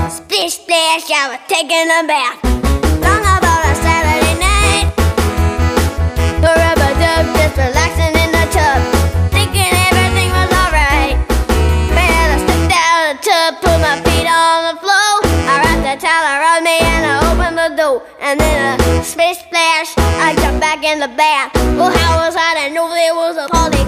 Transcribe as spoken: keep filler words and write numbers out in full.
Splish Splash, I was taking a bath. Long about a Saturday night. The rubber dub, just relaxing in the tub, thinking everything was alright. Well, I stepped out of the tub, put my feet on the floor. I wrapped the towel around me and I opened the door. And then a splish splash, I jumped back in the bath. Well, how was I to know there was a party